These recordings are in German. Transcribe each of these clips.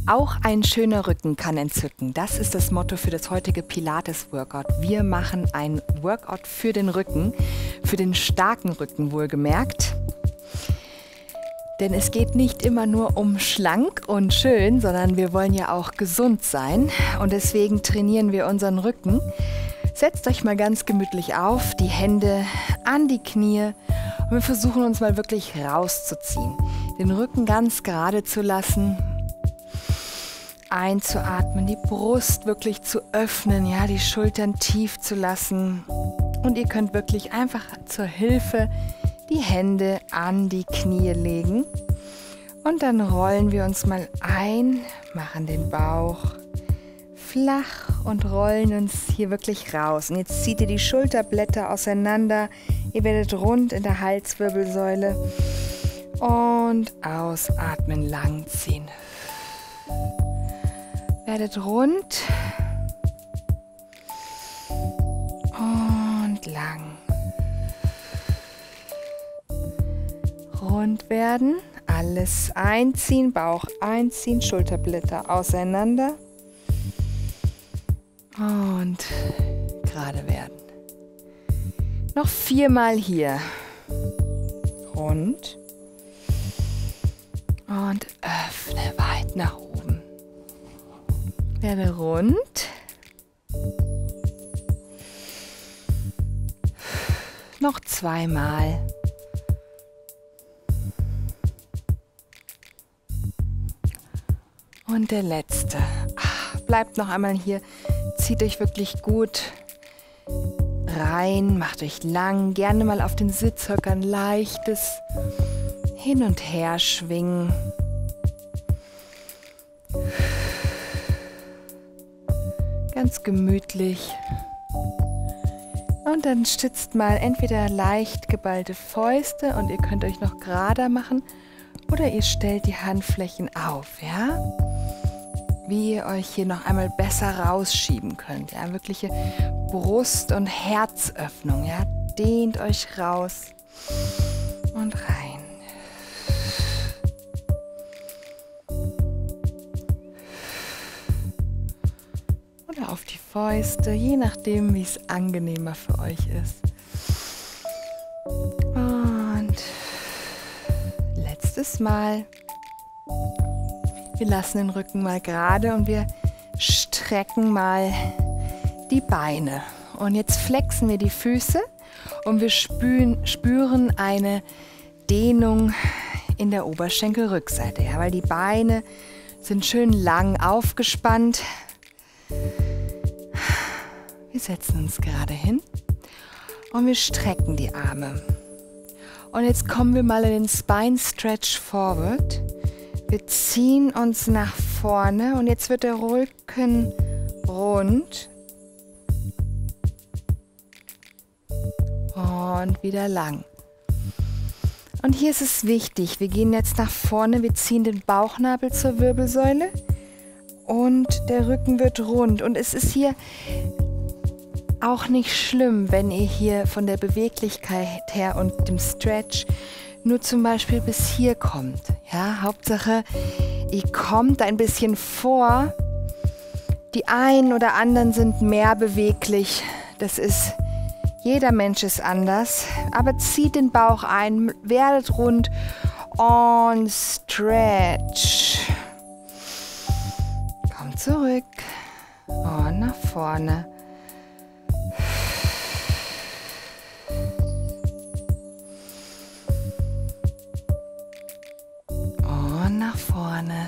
Auch ein schöner Rücken kann entzücken. Das ist das Motto für das heutige Pilates-Workout. Wir machen ein Workout für den Rücken, für den starken Rücken wohlgemerkt. Denn es geht nicht immer nur um schlank und schön, sondern wir wollen ja auch gesund sein. Und deswegen trainieren wir unseren Rücken. Setzt euch mal ganz gemütlich auf, die Hände an die Knie und wir versuchen uns mal wirklich rauszuziehen. Den Rücken ganz gerade zu lassen. Einzuatmen, die Brust wirklich zu öffnen, ja, die Schultern tief zu lassen. Und ihr könnt wirklich einfach zur Hilfe die Hände an die Knie legen. Und dann rollen wir uns mal ein, machen den Bauch flach und rollen uns hier wirklich raus. Und jetzt zieht ihr die Schulterblätter auseinander. Ihr werdet rund in der Halswirbelsäule. Und ausatmen, langziehen. Werdet rund und lang. Rund werden, alles einziehen, Bauch einziehen, Schulterblätter auseinander und gerade werden. Noch 4-mal hier. Rund und öffne weit nach oben. Werde rund. Noch 2-mal. Und der letzte. Bleibt noch einmal hier. Zieht euch wirklich gut rein. Macht euch lang. Gerne mal auf den Sitzhöckern leichtes Hin und Her schwingen. Ganz gemütlich. Und dann stützt mal entweder leicht geballte Fäuste und ihr könnt euch noch gerader machen oder ihr stellt die Handflächen auf, ja? Wie ihr euch hier noch einmal besser rausschieben könnt, ja? Wirkliche Brust- und Herzöffnung, ja? Dehnt euch raus und rein. Oder auf die Fäuste, je nachdem, wie es angenehmer für euch ist. Und letztes Mal. Wir lassen den Rücken mal gerade und wir strecken mal die Beine. Und jetzt flexen wir die Füße und wir spüren eine Dehnung in der Oberschenkelrückseite. Ja, weil die Beine sind schön lang aufgespannt. Wir setzen uns gerade hin und wir strecken die Arme. Und jetzt kommen wir mal in den Spine Stretch Forward. Wir ziehen uns nach vorne und jetzt wird der Rücken rund. Und wieder lang. Und hier ist es wichtig, wir gehen jetzt nach vorne, wir ziehen den Bauchnabel zur Wirbelsäule und der Rücken wird rund. Und es ist hier auch nicht schlimm, wenn ihr hier von der Beweglichkeit her und dem Stretch nur zum Beispiel bis hier kommt. Ja, Hauptsache, ihr kommt ein bisschen vor. Die einen oder anderen sind mehr beweglich. Das ist, jeder Mensch ist anders. Aber zieht den Bauch ein, werdet rund und stretch. Kommt zurück und nach vorne. Nach vorne.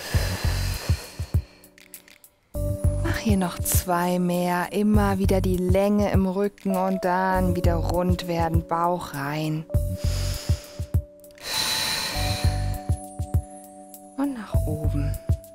Mach hier noch 2 mehr. Immer wieder die Länge im Rücken und dann wieder rund werden. Bauch rein. Und nach oben.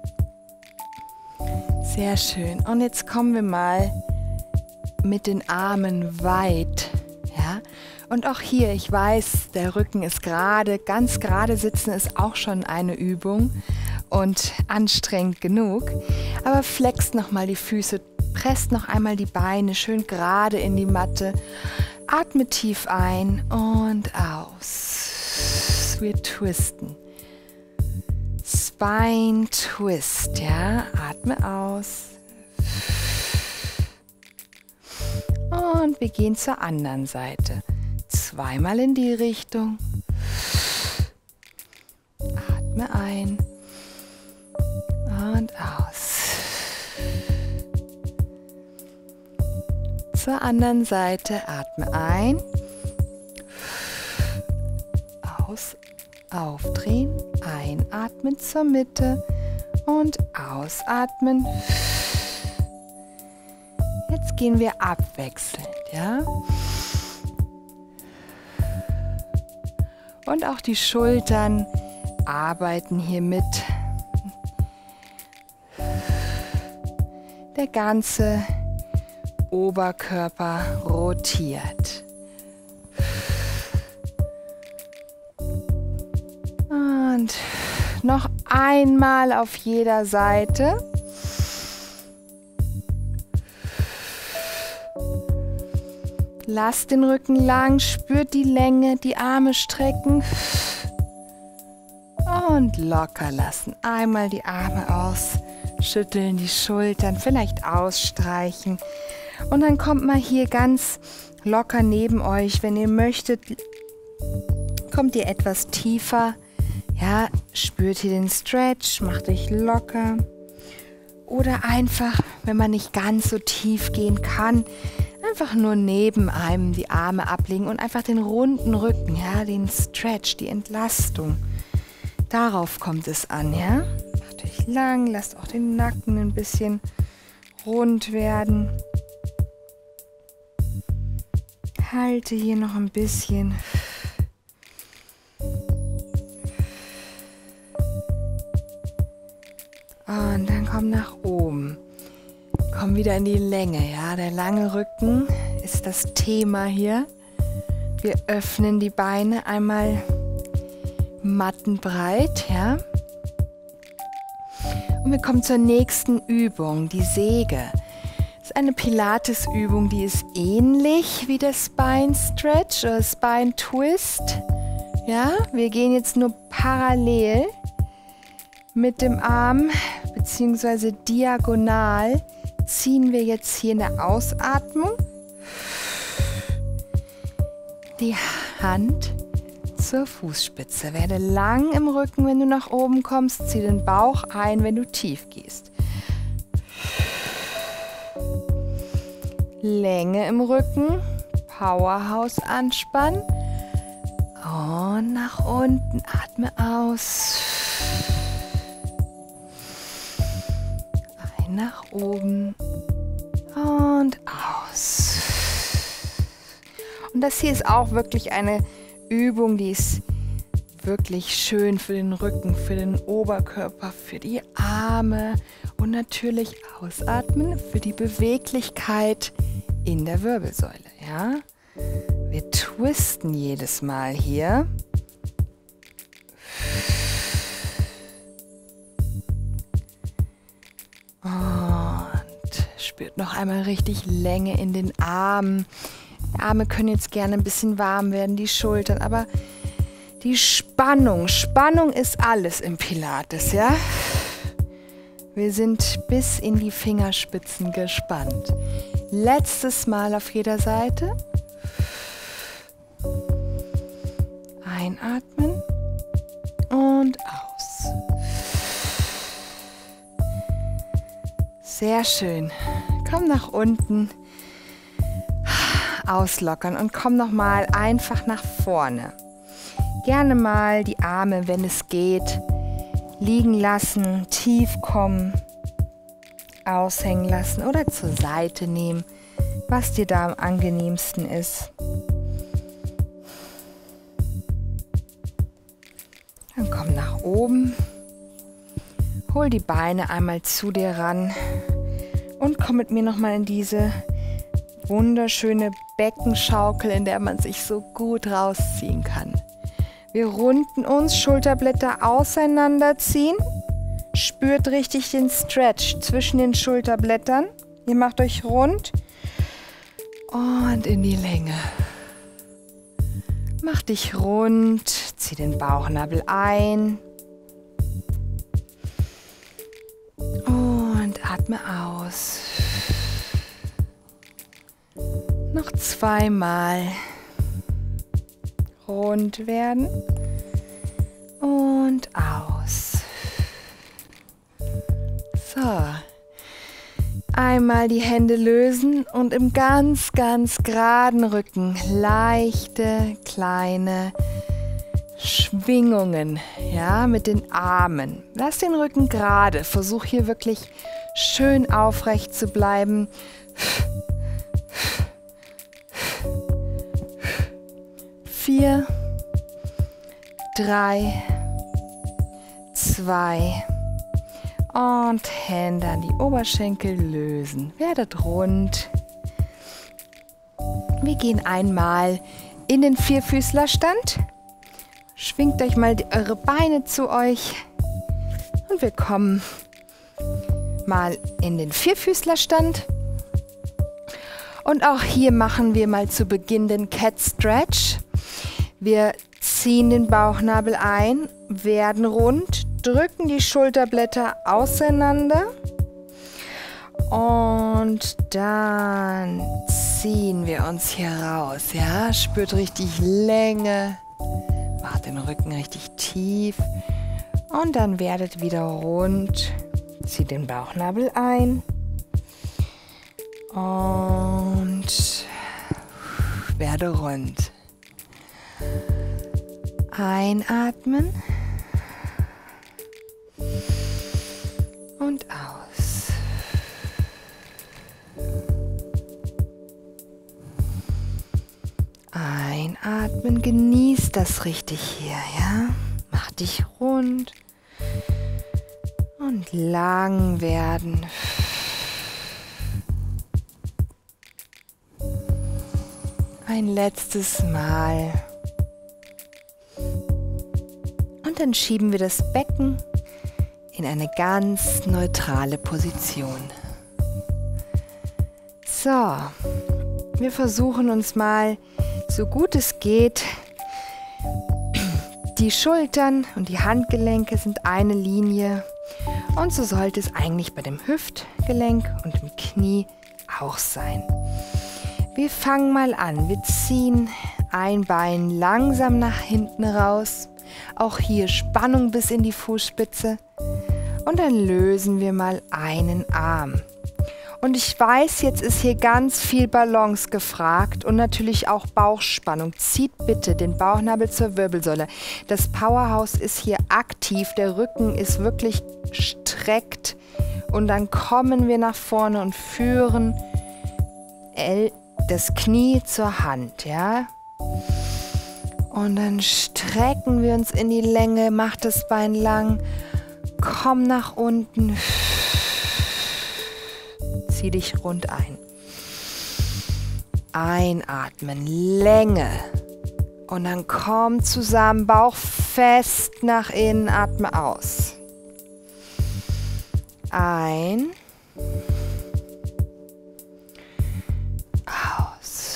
Sehr schön. Und jetzt kommen wir mal mit den Armen weit. Ja? Und auch hier, ich weiß, der Rücken ist gerade, ganz gerade sitzen ist auch schon eine Übung und anstrengend genug. Aber flext nochmal die Füße, presst noch einmal die Beine schön gerade in die Matte. Atme tief ein und aus. Wir twisten. Spine Twist, ja? Atme aus. Und wir gehen zur anderen Seite. Zweimal in die Richtung. Atme ein und aus. Zur anderen Seite atme ein. Aus, aufdrehen, einatmen zur Mitte und ausatmen. Jetzt gehen wir abwechselnd, ja? Und auch die Schultern arbeiten hier mit. Der ganze Oberkörper rotiert. Und noch einmal auf jeder Seite. Lasst den Rücken lang, spürt die Länge, die Arme strecken. Und locker lassen. Einmal die Arme ausschütteln, die Schultern vielleicht ausstreichen. Und dann kommt mal hier ganz locker neben euch. Wenn ihr möchtet, kommt ihr etwas tiefer. Ja, spürt hier den Stretch, macht euch locker. Oder einfach, wenn man nicht ganz so tief gehen kann, einfach nur neben einem die Arme ablegen und einfach den runden Rücken, ja, den Stretch, die Entlastung. Darauf kommt es an, ja. Macht euch lang, lasst auch den Nacken ein bisschen rund werden. Halte hier noch ein bisschen. Und dann komm nach oben. Komm wieder in die Länge, ja. Der lange Rücken ist das Thema hier. Wir öffnen die Beine einmal mattenbreit, ja. Und wir kommen zur nächsten Übung, die Säge. Das ist eine Pilates-Übung, die ist ähnlich wie der Spine Stretch oder Spine Twist. Ja, wir gehen jetzt nur parallel mit dem Arm bzw. diagonal. Ziehen wir jetzt hier in der Ausatmung die Hand zur Fußspitze. Werde lang im Rücken, wenn du nach oben kommst. Zieh den Bauch ein, wenn du tief gehst. Länge im Rücken, Powerhouse anspannen und nach unten. Atme aus. Ein nach oben und aus. Und das hier ist auch wirklich eine Übung, die ist wirklich schön für den Rücken, für den Oberkörper, für die Arme und natürlich ausatmen für die Beweglichkeit in der Wirbelsäule. Ja? Wir twisten jedes Mal hier. Und spürt noch einmal richtig Länge in den Armen. Die Arme können jetzt gerne ein bisschen warm werden, die Schultern, aber die Spannung ist alles im Pilates, ja? Wir sind bis in die Fingerspitzen gespannt. Letztes Mal auf jeder Seite. Einatmen und aus. Sehr schön. Komm nach unten. Auslockern und komm nochmal einfach nach vorne. Gerne mal die Arme, wenn es geht, liegen lassen, tief kommen, aushängen lassen oder zur Seite nehmen, was dir da am angenehmsten ist. Dann komm nach oben, hol die Beine einmal zu dir ran und komm mit mir nochmal in diese wunderschöne Beckenschaukel, in der man sich so gut rausziehen kann. Wir runden uns, Schulterblätter auseinanderziehen. Spürt richtig den Stretch zwischen den Schulterblättern. Ihr macht euch rund und in die Länge. Mach dich rund, zieh den Bauchnabel ein. atme aus. Noch 2-mal. Rund werden. Und aus. So. Einmal die Hände lösen und im ganz, ganz geraden Rücken leichte, kleine Schwingungen, ja, mit den Armen. Lass den Rücken gerade. Versuch hier wirklich schön aufrecht zu bleiben. 4, 3, 2 und Hände an die Oberschenkel lösen. Werdet rund. Wir gehen einmal in den Vierfüßlerstand. Schwingt euch mal eure Beine zu euch. Und wir kommen mal in den Vierfüßlerstand. Und auch hier machen wir mal zu Beginn den Cat Stretch. Wir ziehen den Bauchnabel ein, werden rund, drücken die Schulterblätter auseinander und dann ziehen wir uns hier raus. Ja? Spürt richtig Länge, macht den Rücken richtig tief und dann werdet wieder rund. Zieht den Bauchnabel ein und werde rund. Einatmen und aus. Einatmen, genieß das richtig hier, ja? Mach dich rund und lang werden. Ein letztes Mal. Und dann schieben wir das Becken in eine ganz neutrale Position. So, wir versuchen uns mal, so gut es geht, die Schultern und die Handgelenke sind eine Linie und so sollte es eigentlich bei dem Hüftgelenk und dem Knie auch sein. Wir fangen mal an, wir ziehen ein Bein langsam nach hinten raus. Auch hier Spannung bis in die Fußspitze. Und dann lösen wir mal einen Arm. Und ich weiß, jetzt ist hier ganz viel Balance gefragt und natürlich auch Bauchspannung. Zieht bitte den Bauchnabel zur Wirbelsäule. Das Powerhouse ist hier aktiv, der Rücken ist wirklich gestreckt. Und dann kommen wir nach vorne und führen das Knie zur Hand, ja. Und dann strecken wir uns in die Länge, mach das Bein lang, komm nach unten, zieh dich rund ein. Einatmen, Länge und dann komm zusammen, Bauch fest nach innen, atme aus. Ein, aus.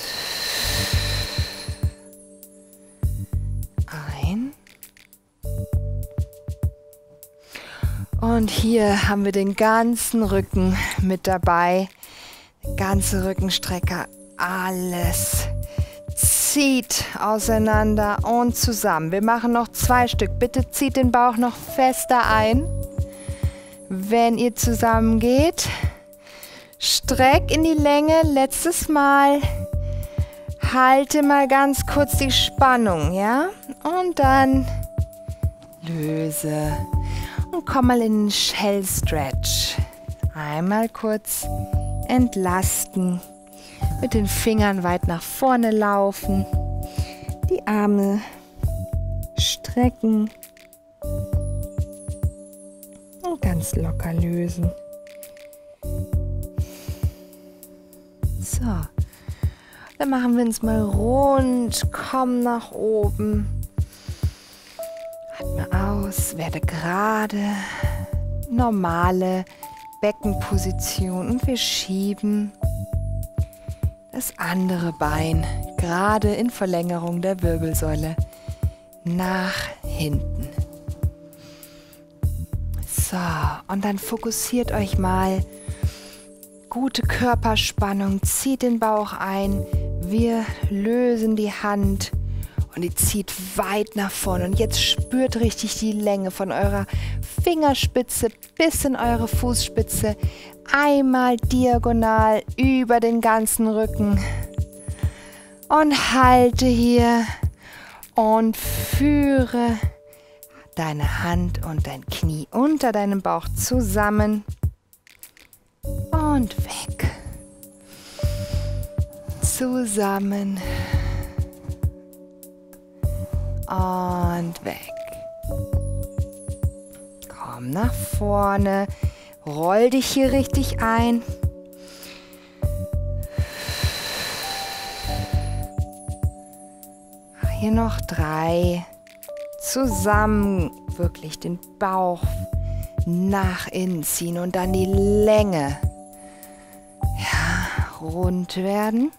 Und hier haben wir den ganzen Rücken mit dabei. Ganze Rückenstrecker, alles zieht auseinander und zusammen. Wir machen noch 2 Stück. Bitte zieht den Bauch noch fester ein. Wenn ihr zusammen geht, streck in die Länge. Letztes Mal. Halte mal ganz kurz die Spannung, ja? Und dann löse. Und komm mal in den Shell Stretch. Einmal kurz entlasten. Mit den Fingern weit nach vorne laufen. Die Arme strecken. Und ganz locker lösen. So. Dann machen wir uns mal rund. Komm nach oben. Atme aus. Werde gerade. Normale Beckenposition. Und wir schieben das andere Bein gerade in Verlängerung der Wirbelsäule nach hinten. So, und dann fokussiert euch mal gute Körperspannung. Zieht den Bauch ein. Wir lösen die Hand und die zieht weit nach vorne. Und jetzt spürt richtig die Länge von eurer Fingerspitze bis in eure Fußspitze. Einmal diagonal über den ganzen Rücken. Und halte hier und führe deine Hand und dein Knie unter deinem Bauch zusammen und weg. Zusammen und weg. Komm nach vorne, roll dich hier richtig ein. Hier noch 3. Zusammen wirklich den Bauch nach innen ziehen und dann die Länge. Ja, rund werden.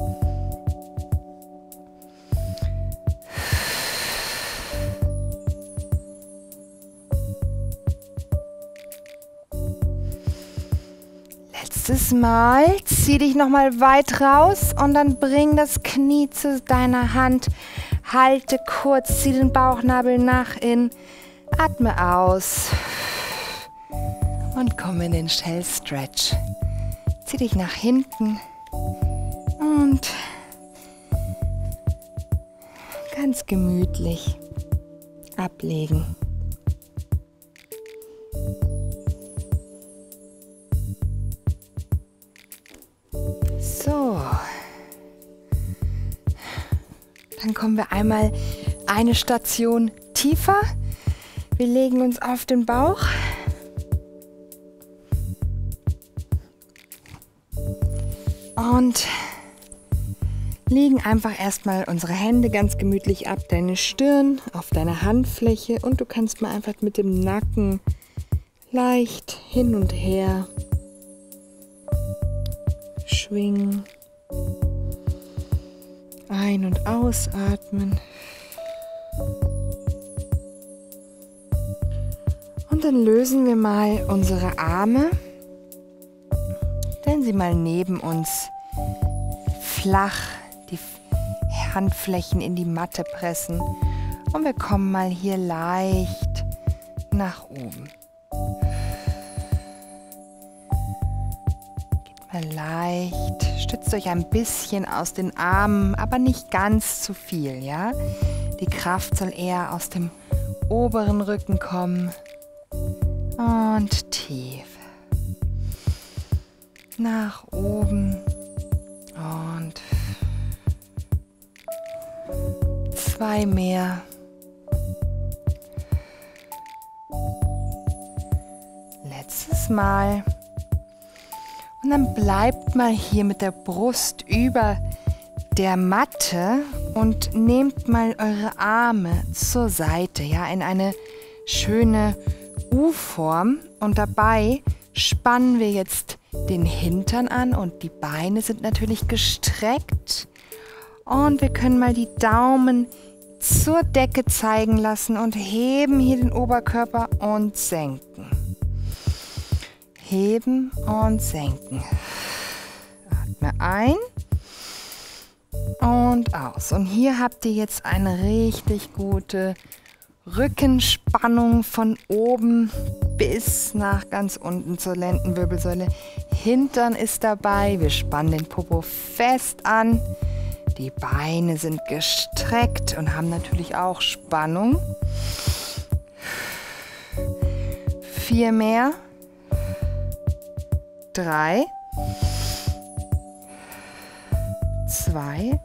Letztes Mal. Zieh dich nochmal weit raus und dann bring das Knie zu deiner Hand. Halte kurz, zieh den Bauchnabel nach innen, atme aus und komm in den Shell Stretch. Zieh dich nach hinten und ganz gemütlich ablegen. So. Dann kommen wir einmal eine Station tiefer. Wir legen uns auf den Bauch. Und legen einfach erstmal unsere Hände ganz gemütlich ab, deine Stirn auf deine Handfläche und du kannst mal einfach mit dem Nacken leicht hin und her schwingen. Ein- und ausatmen. Und dann lösen wir mal unsere Arme, stellen sie mal neben uns flach, die Handflächen in die Matte pressen und wir kommen mal hier leicht nach oben. Geht mal leicht. Stützt euch ein bisschen aus den Armen, aber nicht ganz zu viel, ja? Die Kraft soll eher aus dem oberen Rücken kommen. Und tief. Nach oben. Und 2 mehr. Letztes Mal. Und dann bleibt mal hier mit der Brust über der Matte und nehmt mal eure Arme zur Seite, ja, in eine schöne U-Form. Und dabei spannen wir jetzt den Hintern an und die Beine sind natürlich gestreckt. Und wir können mal die Daumen zur Decke zeigen lassen und heben hier den Oberkörper und senken. Heben und senken. Atme ein und aus. Und hier habt ihr jetzt eine richtig gute Rückenspannung von oben bis nach ganz unten zur Lendenwirbelsäule. Hintern ist dabei. Wir spannen den Popo fest an. Die Beine sind gestreckt und haben natürlich auch Spannung. 4 mehr. 3, 2,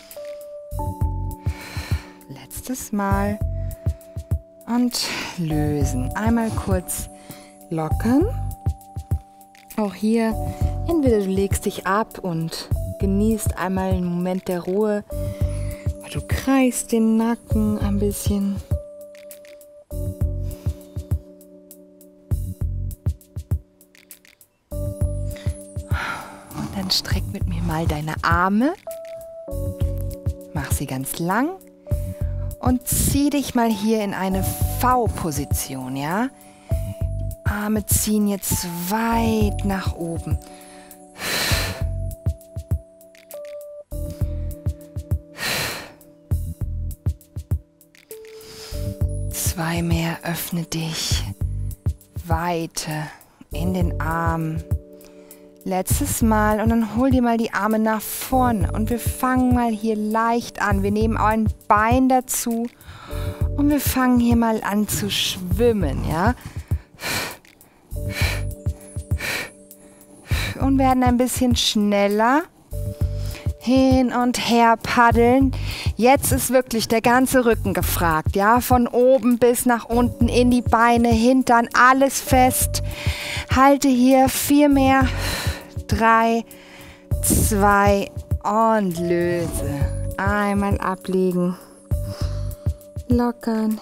letztes Mal und lösen. Einmal kurz lockern. Auch hier, entweder du legst dich ab und genießt einmal einen Moment der Ruhe. Du kreist den Nacken ein bisschen. Dann streck mit mir mal deine Arme, mach sie ganz lang und zieh dich mal hier in eine V-Position, ja? Die Arme ziehen jetzt weit nach oben. 2 mehr. Öffne dich. Weite in den Arm. Letztes Mal und dann hol dir mal die Arme nach vorne und wir fangen mal hier leicht an. Wir nehmen ein Bein dazu und wir fangen hier mal an zu schwimmen, ja? Und werden ein bisschen schneller hin und her paddeln. Jetzt ist wirklich der ganze Rücken gefragt, ja? Von oben bis nach unten in die Beine, Hintern, alles fest. Halte hier 4 mehr. 3, 2 und löse. Einmal ablegen. Lockern.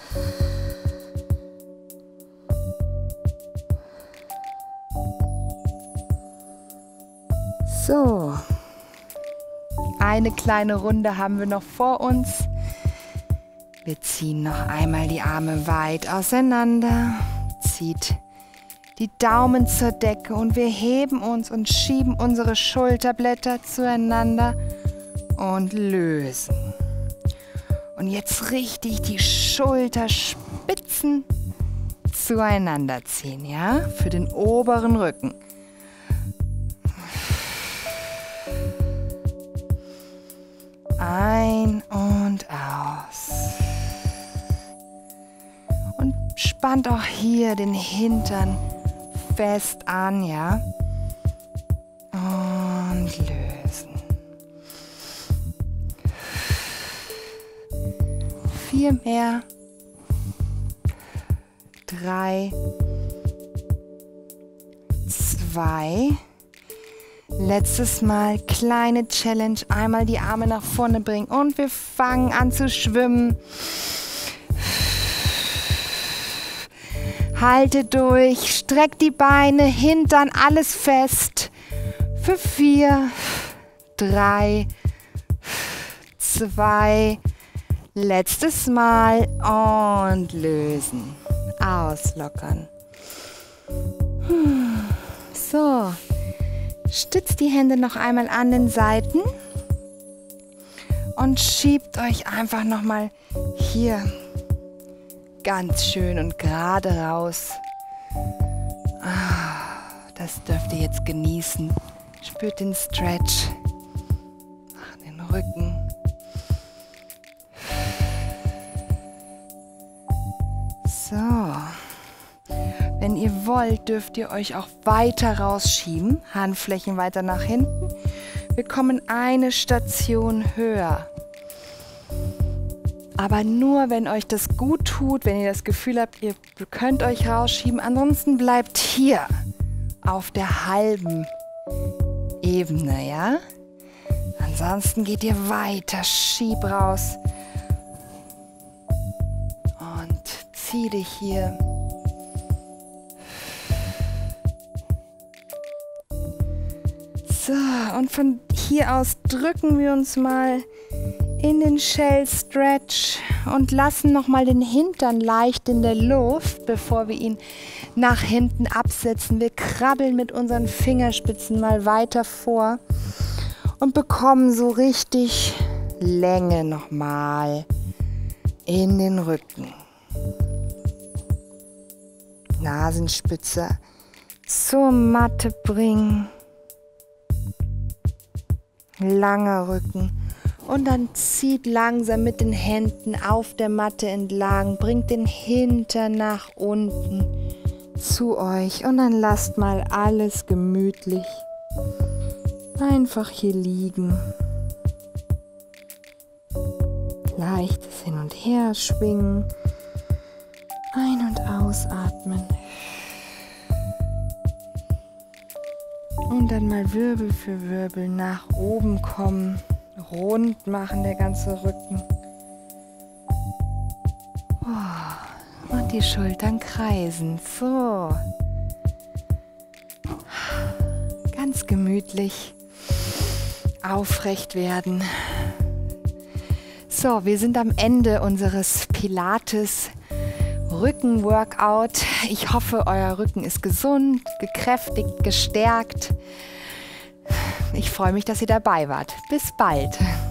So. Eine kleine Runde haben wir noch vor uns. Wir ziehen noch einmal die Arme weit auseinander. Zieht die Daumen zur Decke und wir heben uns und schieben unsere Schulterblätter zueinander und lösen. Und jetzt richtig die Schulterspitzen zueinander ziehen, ja? Für den oberen Rücken. Ein und aus. Und spannt auch hier den Hintern fest an, ja? Und lösen. 4 mehr. 3, 2. Letztes Mal, kleine Challenge. Einmal die Arme nach vorne bringen und wir fangen an zu schwimmen. Halte durch, streck die Beine, Hintern, alles fest. Für 4, 3, 2, letztes Mal und lösen. Auslockern. So, stützt die Hände noch einmal an den Seiten und schiebt euch einfach nochmal hier ganz schön und gerade raus. Das dürft ihr jetzt genießen. Spürt den Stretch. Macht den Rücken. So. Wenn ihr wollt, dürft ihr euch auch weiter rausschieben. Handflächen weiter nach hinten. Wir kommen eine Station höher. Aber nur, wenn euch das gut tut, wenn ihr das Gefühl habt, ihr könnt euch rausschieben. Ansonsten bleibt hier auf der halben Ebene, ja? Ansonsten geht ihr weiter, schieb raus und zieh dich hier. So, und von hier aus drücken wir uns mal in den Shell Stretch und lassen nochmal den Hintern leicht in der Luft, bevor wir ihn nach hinten absetzen. Wir krabbeln mit unseren Fingerspitzen mal weiter vor und bekommen so richtig Länge nochmal in den Rücken. Nasenspitze zur Matte bringen. Langer Rücken. Und dann zieht langsam mit den Händen auf der Matte entlang, bringt den Hintern nach unten zu euch und dann lasst mal alles gemütlich einfach hier liegen. Leichtes Hin- und Her schwingen, ein- und ausatmen. Und dann mal Wirbel für Wirbel nach oben kommen. Rund machen, der ganze Rücken. Und die Schultern kreisen. So. Ganz gemütlich. Aufrecht werden. So, wir sind am Ende unseres Pilates Rücken-Workout. Ich hoffe, euer Rücken ist gesund, gekräftigt, gestärkt. Ich freue mich, dass ihr dabei wart. Bis bald.